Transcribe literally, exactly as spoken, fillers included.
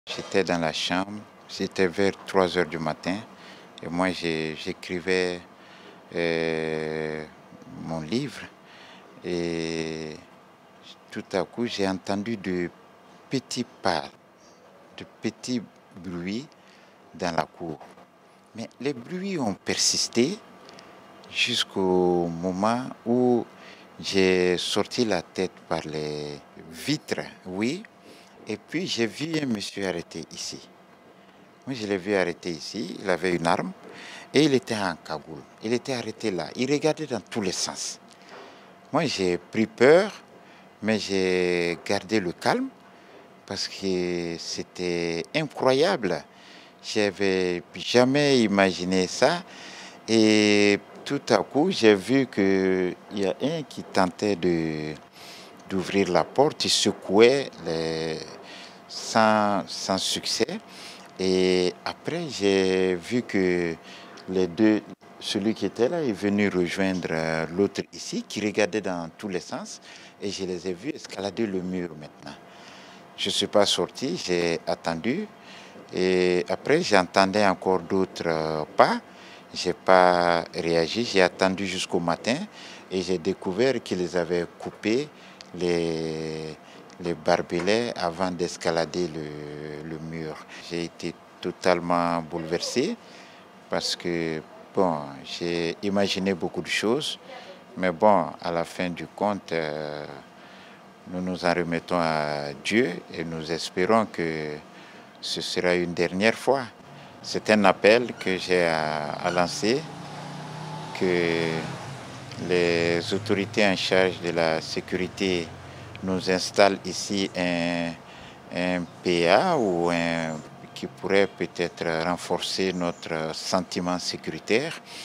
J'étais dans la chambre, c'était vers trois heures du matin et moi j'écrivais euh, mon livre et tout à coup j'ai entendu de petits pas, de petits bruits dans la cour. Mais les bruits ont persisté jusqu'au moment où j'ai sorti la tête par les vitres, oui, et puis j'ai vu un monsieur arrêté ici. Moi, je l'ai vu arrêté ici, il avait une arme et il était en cagoule. Il était arrêté là, il regardait dans tous les sens. Moi, j'ai pris peur, mais j'ai gardé le calme parce que c'était incroyable. J'avais jamais imaginé ça et tout à coup, j'ai vu qu'il y a un qui tentait de, d'ouvrir la porte, il secouait les, sans, sans succès. Et après, j'ai vu que les deux, celui qui était là est venu rejoindre l'autre ici, qui regardait dans tous les sens, et je les ai vus escalader le mur maintenant. Je ne suis pas sorti, j'ai attendu, et après j'entendais encore d'autres pas. Je n'ai pas réagi, j'ai attendu jusqu'au matin, et j'ai découvert qu'ils avaient coupé les les barbelés avant d'escalader le, le mur. J'ai été totalement bouleversé parce que, bon, j'ai imaginé beaucoup de choses, mais bon, à la fin du compte, euh, nous nous en remettons à Dieu et nous espérons que ce sera une dernière fois. C'est un appel que j'ai à, à lancer, que les autorités en charge de la sécurité nous installe ici un, un P A ou un, qui pourrait peut-être renforcer notre sentiment sécuritaire.